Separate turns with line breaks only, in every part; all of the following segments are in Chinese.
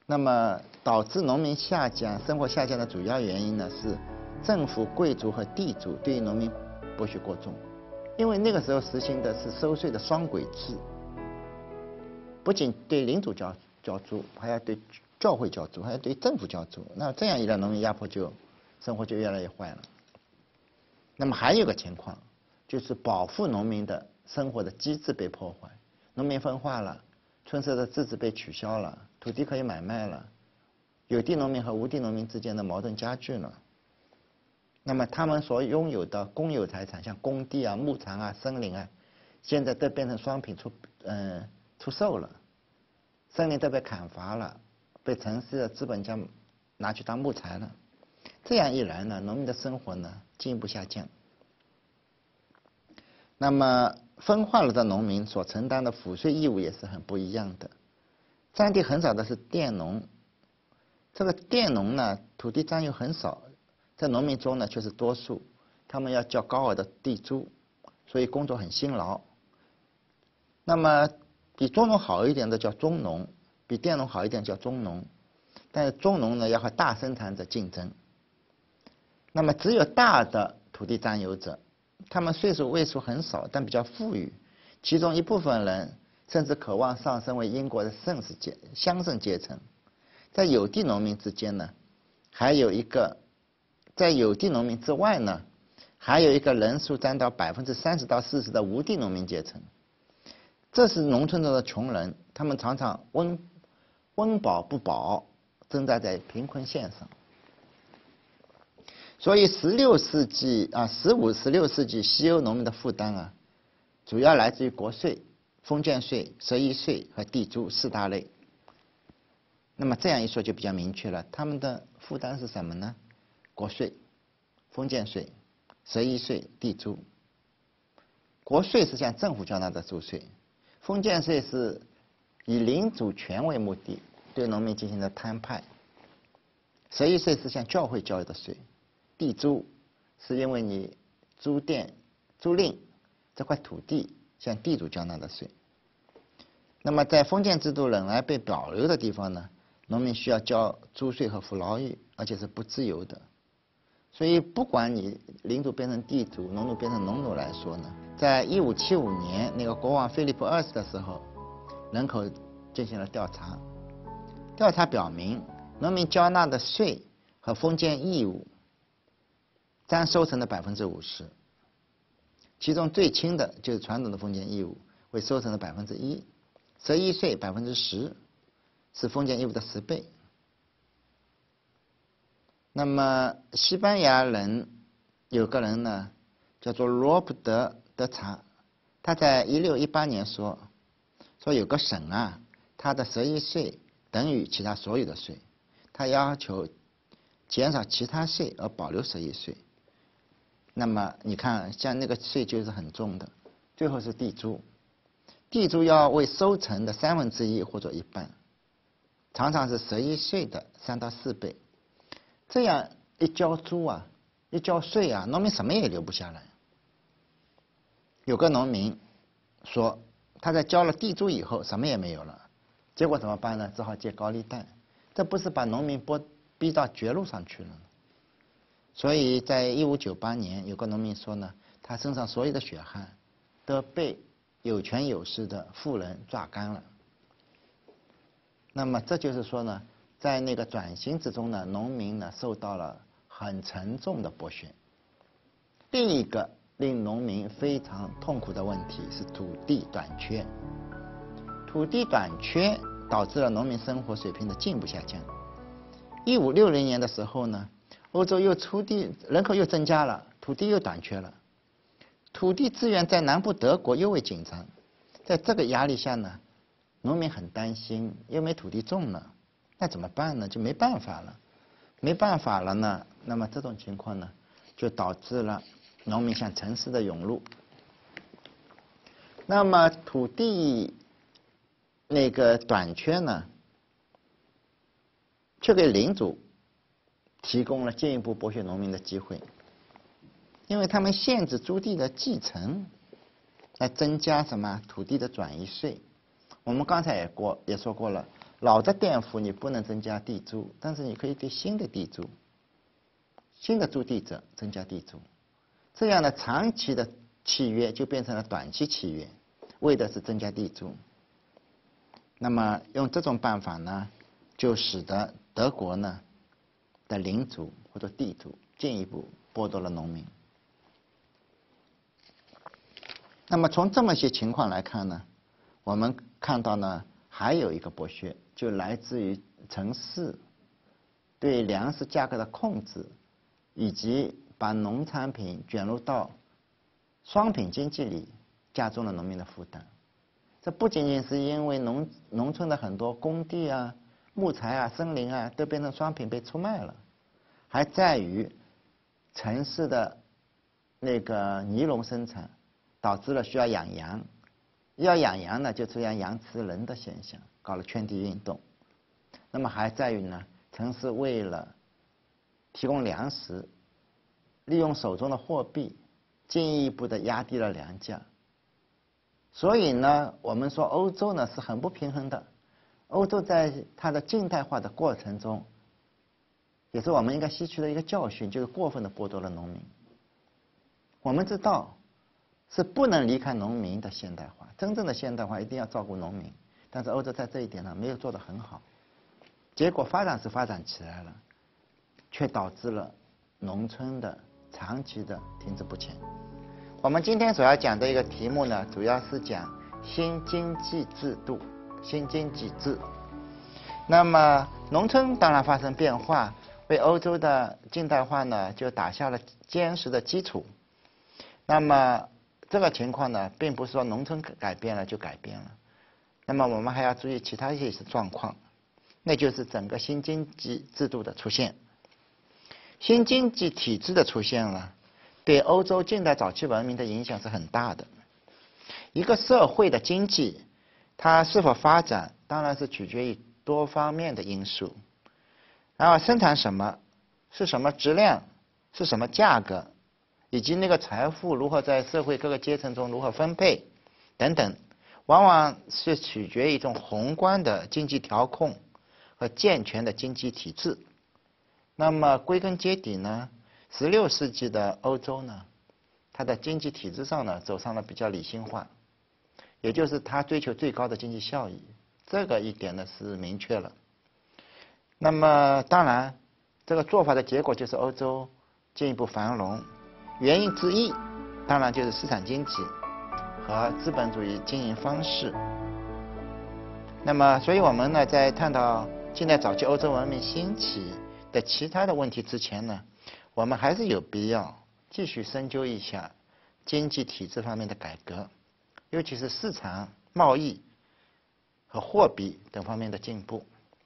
那么导致农民下降、生活下降的主要原因呢，是政府、贵族和地主对于农民剥削过重。因为那个时候实行的是收税的双轨制，不仅对领主交租，还要对教会交租，还要对政府交租。那这样一来，农民生活就越来越坏了。那么还有个情况，就是保护农民的生活的机制被破坏，农民分化了，村社的自治被取消了，土地可以买卖了，有地农民和无地农民之间的矛盾加剧了。那么他们所拥有的公有财产，像工地啊、牧场啊、森林啊，现在都变成商品出售了，森林都被砍伐了，被城市的资本家拿去当木材了。这样一来呢，农民的生活呢进一步下降。那么分化了的农民所承担的赋税义务也是很不一样的。占地很少的是佃农，这个佃农呢，土地占有很少。在农民中呢，却是多数，他们要交高额的地租，所以工作很辛劳。那么比中农好一点的叫中农，比佃农好一点叫中农，但是中农呢要和大生产者竞争。那么只有大的土地占有者，他们岁数位数很少，但比较富裕，其中一部分人甚至渴望上升为英国的乡绅阶层。在有地农民之间呢，在有地农民之外呢，还有一个人数占到30%到40%的无地农民阶层。这是农村中的穷人，他们常常温饱不保，挣扎在贫困线上。所以15、16世纪西欧农民的负担啊，主要来自于国税、封建税、蛇役税和地租4大类。那么这样一说就比较明确了，他们的负担是什么呢？国税、封建税、蛇役税、地租。国税是向政府交纳的租税，封建税是以领主权为目的对农民进行的摊派，蛇役税是向教会交的税，地租是因为你租赁这块土地向地主交纳的税。那么在封建制度仍然被保留的地方呢，农民需要交租税和服劳役，而且是不自由的。所以不管你领主变成地主，农奴变成农奴来说呢，在1575年那个国王菲利普2世的时候，人口进行了调查，调查表明农民交纳的税和封建义务占收成的50%，其中最轻的就是传统的封建义务，为收成的1%，蛇役税10%，是封建义务的10倍。那么西班牙人有个人呢，叫做罗布德查，他在1618年说有个省啊，他的蛇役税等于其他所有的税，他要求减少其他税而保留蛇役税。那么你看，像那个税就是很重的。最后是地租，地租要为收成的1/3或者1半，常常是蛇役税的3到4倍。这样一交租啊，一交税啊，农民什么也留不下来。有个农民说，他在交了地租以后什么也没有了，结果怎么办呢？只好借高利贷。这不是把农民逼到绝路上去了？所以在1598年，有个农民说呢，他身上所有的血汗都被有权有势的富人榨干了。那么这就是说呢，在那个转型之中呢，农民呢受到了很沉重的剥削。另一个令农民非常痛苦的问题是土地短缺。土地短缺导致了农民生活水平的进一步下降。1560年的时候呢，欧洲人口又增加了，土地又短缺了，土地资源在南部德国尤为紧张。在这个压力下呢，农民很担心，又没土地种了，那怎么办呢？就没办法了呢，那么这种情况呢，就导致了农民向城市的涌入。那么土地那个短缺呢，却给领主提供了进一步剥削农民的机会，因为他们限制租地的继承，来增加什么土地的转移税。我们刚才也说过了， 老的佃户你不能增加地租，但是你可以对新的地租、新的租地者增加地租，这样呢，长期的契约就变成了短期契约，为的是增加地租。那么用这种办法呢，就使得德国呢的领主或者地主进一步剥夺了农民。那么从这么些情况来看呢，我们看到呢，还有一个剥削，就来自于城市对粮食价格的控制，以及把农产品卷入到双品经济里，加重了农民的负担。这不仅仅是因为农村的很多工地啊、木材啊、森林啊都变成双品被出卖了，还在于城市的那个尼龙生产导致了需要养羊，要养羊呢就出现羊吃人的现象，搞了圈地运动。那么还在于呢，城市为了提供粮食，利用手中的货币进一步的压低了粮价。所以呢，我们说欧洲呢是很不平衡的。欧洲在它的近代化的过程中，也是我们应该吸取的一个教训，就是过分的剥夺了农民。我们知道是不能离开农民的现代化，真正的现代化一定要照顾农民，但是欧洲在这一点上没有做得很好，结果发展是发展起来了，却导致了农村的长期的停滞不前。我们今天所要讲的一个题目呢，主要是讲新经济制度、新经济制。那么农村当然发生变化，为欧洲的近代化呢就打下了坚实的基础。那么这个情况呢，并不是说农村改变了就改变了。那么我们还要注意其他一些状况，那就是整个新经济制度的出现。新经济体制的出现了，对欧洲近代早期文明的影响是很大的。一个社会的经济，它是否发展，当然是取决于多方面的因素。然后生产什么，是什么质量，是什么价格，以及那个财富如何在社会各个阶层中如何分配等等，往往是取决于一种宏观的经济调控和健全的经济体制。那么归根结底呢，16世纪的欧洲呢，它的经济体制上呢走上了比较理性化，也就是它追求最高的经济效益，这个一点呢是明确了。那么当然，这个做法的结果就是欧洲进一步繁荣，原因之一当然就是市场经济和资本主义经营方式。那么所以我们呢在探讨近代早期欧洲文明兴起的其他的问题之前呢，我们还是有必要继续深究一下经济体制方面的改革，尤其是市场、贸易和货币等方面的进步。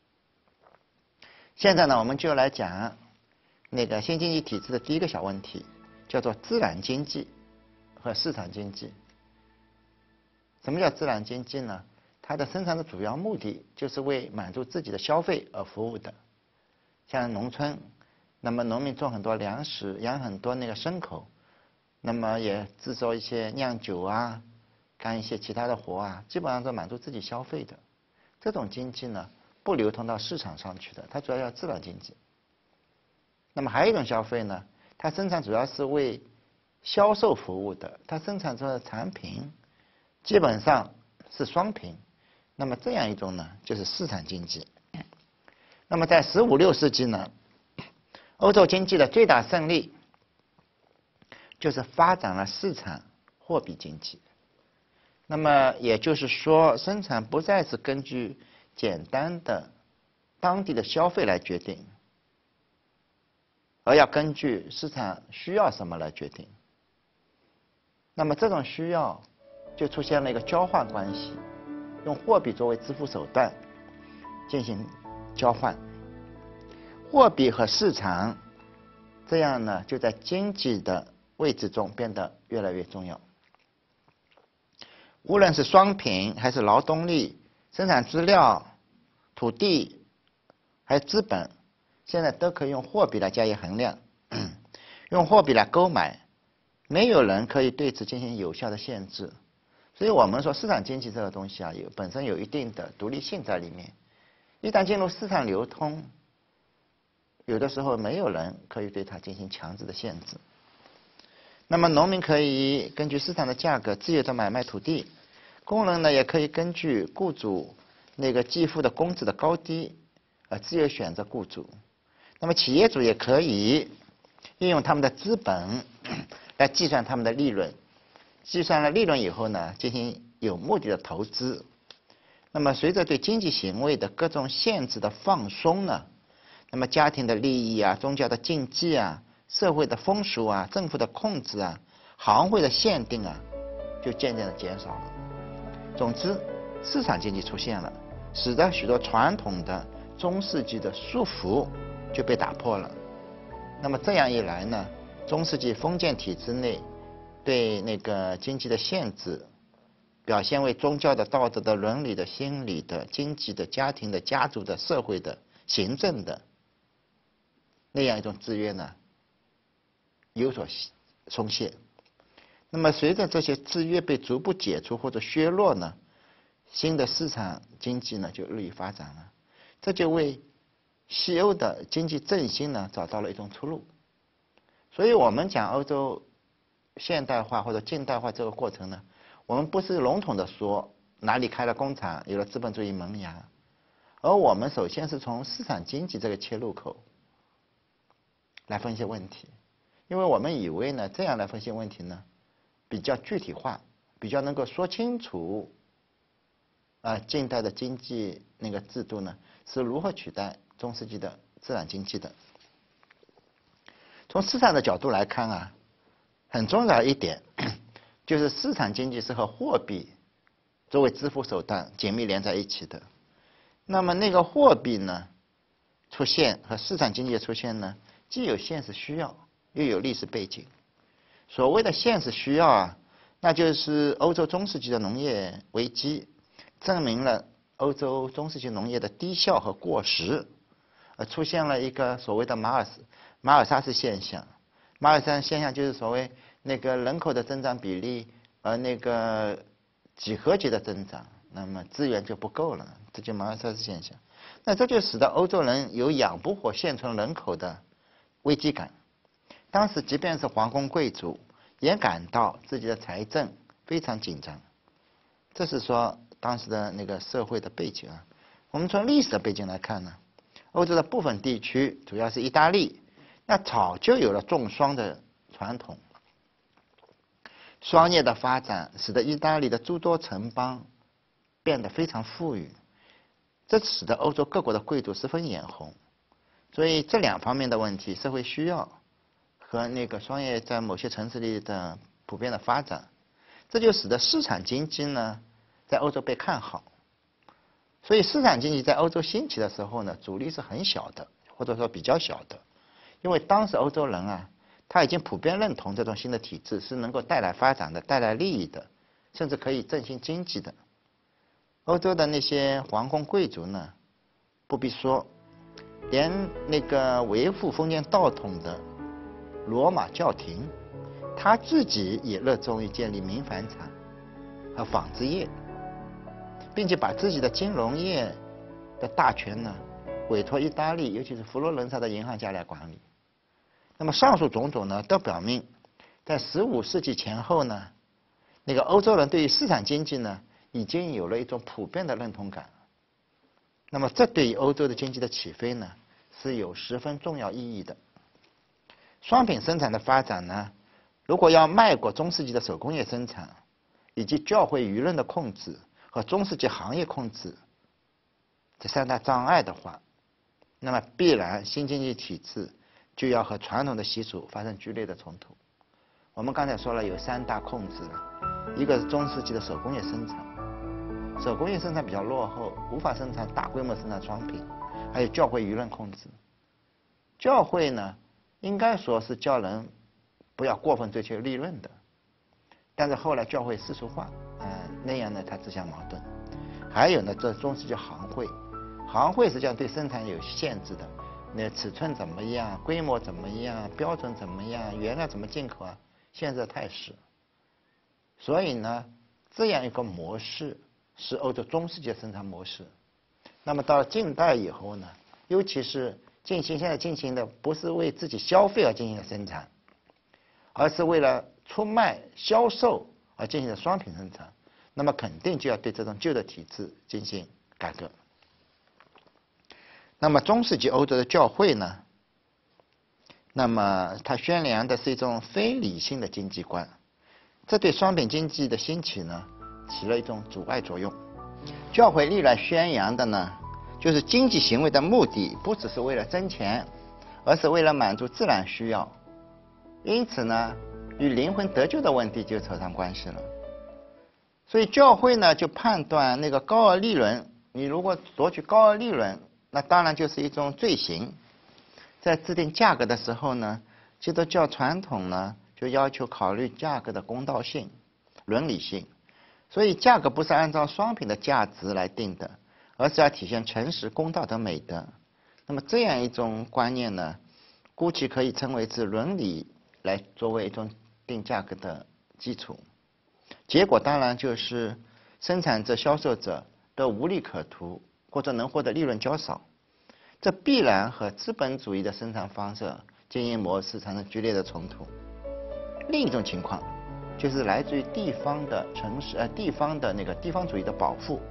现在呢，我们就来讲那个新经济体制的第一个小问题，叫做自然经济和市场经济。什么叫自然经济呢？它的生产的主要目的就是为满足自己的消费而服务的。像农村，那么农民种很多粮食，养很多那个牲口，那么也制作一些酿酒啊，干一些其他的活啊，基本上是满足自己消费的。这种经济呢，不流通到市场上去的，它主要叫自然经济。那么还有一种消费呢，它生产主要是为销售服务的，它生产出的产品基本上是双品。那么这样一种呢，就是市场经济。那么在15、16世纪呢，欧洲经济的最大胜利就是发展了市场货币经济。那么也就是说，生产不再是根据简单的当地的消费来决定，而要根据市场需要什么来决定。那么这种需要就出现了一个交换关系，用货币作为支付手段进行交换，货币和市场这样呢就在经济的位置中变得越来越重要。无论是商品还是劳动力、生产资料、土地还有资本，现在都可以用货币来加以衡量，用货币来购买，没有人可以对此进行有效的限制。所以我们说市场经济这个东西啊，本身有一定的独立性在里面。 一旦进入市场流通，有的时候没有人可以对它进行强制的限制。那么农民可以根据市场的价格自由的买卖土地，工人呢也可以根据雇主那个给付的工资的高低自由选择雇主。那么企业主也可以运用他们的资本来计算他们的利润，计算了利润以后呢，进行有目的的投资。那么随着对经济行为的各种限制的放松呢，那么家庭的利益啊、宗教的禁忌啊、社会的风俗啊、政府的控制啊、行会的限定啊，就渐渐的减少了。总之，市场经济出现了，使得许多传统的中世纪的束缚就被打破了。那么这样一来呢，中世纪封建体制内对那个经济的限制，表现为宗教的、道德的、伦理的、心理的、经济的、家庭的、家族的、社会的、行政的那样一种制约呢，有所松懈。那么随着这些制约被逐步解除或者削弱呢，新的市场经济呢就日益发展了。这就为西欧的经济振兴呢找到了一种出路。所以我们讲欧洲现代化或者近代化这个过程呢，我们不是笼统的说哪里开了工厂，有了资本主义萌芽，而我们首先是从市场经济这个切入口来分析问题。因为我们以为呢，这样来分析问题呢比较具体化，比较能够说清楚近代的经济那个制度呢是如何取代中世纪的自然经济的。从市场的角度来看啊，很重要一点就是市场经济是和货币作为支付手段紧密连在一起的。那么那个货币呢出现和市场经济的出现呢，既有现实需要，又有历史背景。所谓的现实需要啊，那就是欧洲中世纪的农业危机证明了欧洲中世纪农业的低效和过时，出现了一个所谓的马尔萨斯现象。马尔萨斯现象就是所谓那个人口的增长比例那个几何级的增长，那么资源就不够了，这就马尔萨斯现象。那这就使得欧洲人有养不活现存人口的危机感。当时即便是皇宫贵族也感到自己的财政非常紧张。这是说当时的那个社会的背景啊。我们从历史的背景来看呢，欧洲的部分地区，主要是意大利，那早就有了种双的传统。商业的发展使得意大利的诸多城邦变得非常富裕，这使得欧洲各国的贵族十分眼红。所以这两方面的问题，社会需要和那个商业在某些城市里的普遍的发展，这就使得市场经济呢在欧洲被看好。所以市场经济在欧洲兴起的时候呢，阻力是很小的，或者说比较小的。因为当时欧洲人啊，他已经普遍认同这种新的体制是能够带来发展的、带来利益的，甚至可以振兴经济的。欧洲的那些皇宫贵族呢，不必说，连那个维护封建道统的罗马教廷，他自己也热衷于建立民纺厂和纺织业，并且把自己的金融业的大权呢委托意大利，尤其是佛罗伦萨的银行家来管理。那么上述种种呢，都表明，在15世纪前后呢，那个欧洲人对于市场经济呢，已经有了一种普遍的认同感。那么这对于欧洲的经济的起飞呢，是有十分重要意义的。商品生产的发展呢，如果要迈过中世纪的手工业生产，以及教会舆论的控制和中世纪行业控制这三大障碍的话，那么必然新经济体制就要和传统的习俗发生剧烈的冲突。我们刚才说了有三大控制了，一个是中世纪的手工业生产，手工业生产比较落后，无法生产大规模生产商品，还有教会舆论控制。教会呢，应该说是叫人不要过分追求利润的，但是后来教会世俗化，那样呢，它自相矛盾。还有呢，这中世纪行会，行会实际上对生产有限制的，那尺寸怎么样，规模怎么样，标准怎么样，原料怎么进口啊，限制太死。所以呢，这样一个模式是欧洲中世纪的生产模式， 那么到了近代以后呢，尤其是现在进行的不是为自己消费而进行的生产，而是为了出卖销售而进行的商品生产，那么肯定就要对这种旧的体制进行改革。那么中世纪欧洲的教会呢，那么它宣扬的是一种非理性的经济观，这对商品经济的兴起呢起了一种阻碍作用。教会历来宣扬的呢，就是经济行为的目的不只是为了挣钱，而是为了满足自然需要，因此呢，与灵魂得救的问题就扯上关系了。所以教会呢就判断那个高额利润，你如果夺取高额利润，那当然就是一种罪行。在制定价格的时候呢，基督教传统呢就要求考虑价格的公道性、伦理性。所以价格不是按照商品的价值来定的，而是要体现诚实、公道等美德。那么这样一种观念呢，估计可以称为是伦理来作为一种定价格的基础。结果当然就是生产者、销售者都无利可图，或者能获得利润较少。这必然和资本主义的生产方式、经营模式产生剧烈的冲突。另一种情况就是来自于地方的地方主义的保护。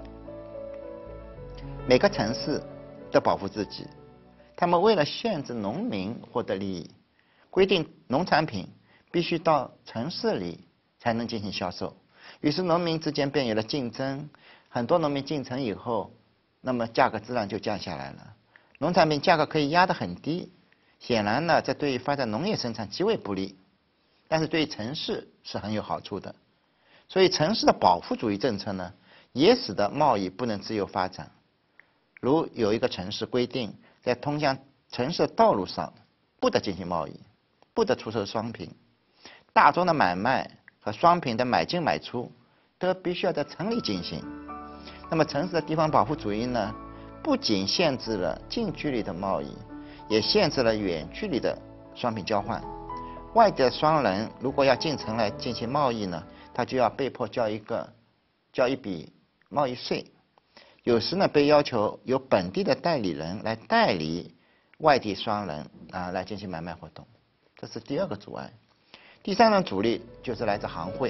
每个城市都保护自己，他们为了限制农民获得利益，规定农产品必须到城市里才能进行销售。于是农民之间便有了竞争，很多农民进城以后，那么价格自然就降下来了。农产品价格可以压得很低，显然呢，这对于发展农业生产极为不利。但是对于城市是很有好处的，所以城市的保护主义政策呢，也使得贸易不能自由发展。如有一个城市规定，在通向城市的道路上不得进行贸易，不得出售商品，大宗的买卖和商品的买进买出都必须要在城里进行。那么城市的地方保护主义呢，不仅限制了近距离的贸易，也限制了远距离的商品交换。外地的商人如果要进城来进行贸易呢，他就要被迫交一笔贸易税。有时呢，被要求由本地的代理人来代理外地商人来进行买卖活动，这是第二个阻碍。第三种阻力就是来自行会。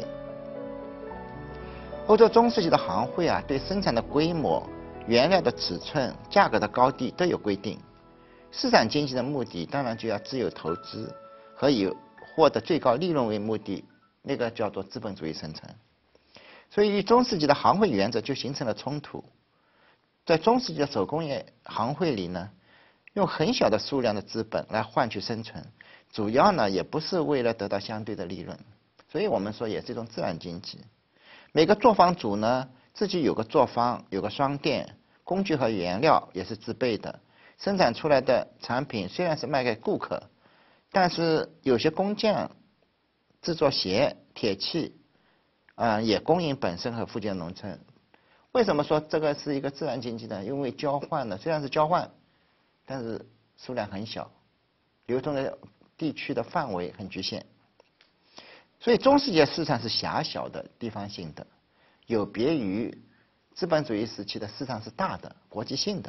欧洲中世纪的行会对生产的规模、原料的尺寸、价格的高低都有规定。市场经济的目的当然就要自由投资和以获得最高利润为目的，那个叫做资本主义生产。所以与中世纪的行会原则就形成了冲突。在中世纪的手工业行会里呢，用很小的数量的资本来换取生存，主要呢也不是为了得到相对的利润，所以我们说也是一种自然经济。每个作坊主呢自己有个作坊，有个商店，工具和原料也是自备的，生产出来的产品虽然是卖给顾客，但是有些工匠制作鞋、铁器也供应本身和附近的农村。为什么说这个是一个自然经济呢？因为交换呢，虽然是交换，但是数量很小，流通的地区的范围很局限。所以中世纪的市场是狭小的、地方性的，有别于资本主义时期的市场是大的、国际性的。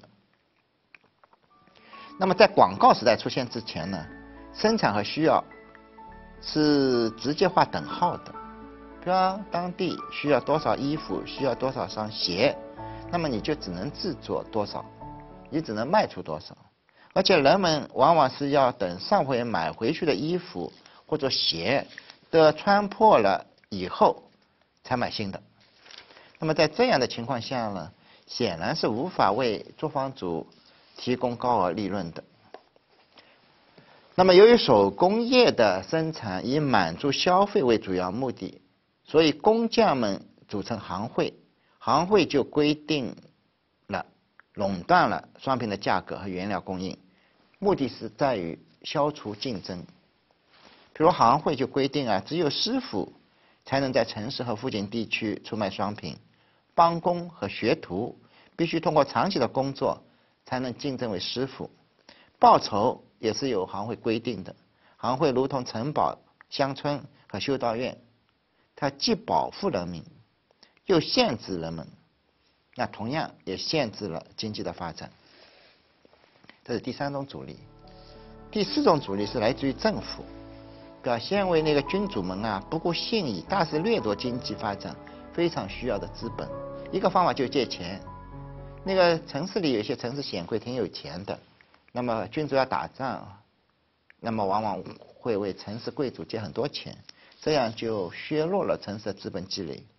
那么在广告时代出现之前呢，生产和需要是直接划等号的。比方当地需要多少衣服，需要多少双鞋，那么你就只能制作多少，你只能卖出多少。而且人们往往是要等上回买回去的衣服或者鞋都穿破了以后才买新的。那么在这样的情况下呢，显然是无法为作坊主提供高额利润的。那么由于手工业的生产以满足消费为主要目的，所以工匠们组成行会，行会就规定了、垄断了商品的价格和原料供应，目的是在于消除竞争。比如行会就规定只有师傅才能在城市和附近地区出卖商品，帮工和学徒必须通过长期的工作才能晋升为师傅，报酬也是由行会规定的。行会如同城堡、乡村和修道院，它既保护人民，又限制人们。 那同样也限制了经济的发展。这是第三种阻力。第四种阻力是来自于政府，表现为那个君主们啊不顾信义，大肆掠夺经济发展非常需要的资本。一个方法就是借钱。那个城市里有一些城市显贵挺有钱的，那么君主要打仗，那么往往会为城市贵族借很多钱，这样就削弱了城市的资本积累。